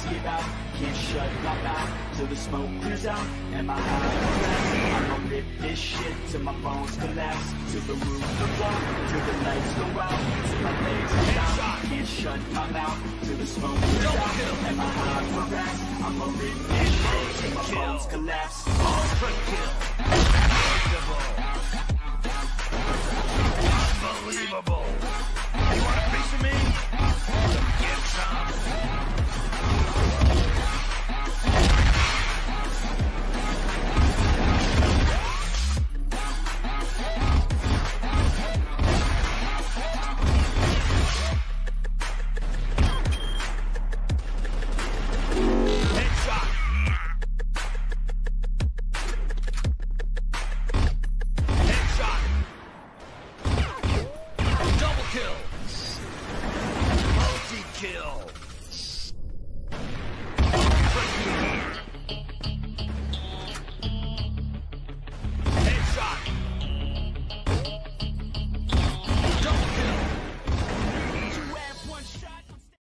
just give out. Can't shut my mouth till the smoke clears out. And my high, I'ma rip this shit till my bones collapse, till the roof comes off, till the lights go out, till my legs stop. Can't shut my mouth till the smoke clears out. And my high progress, I'ma rip this shit till my bones collapse. Ultra kill. Unbelievable. You want a piece of me?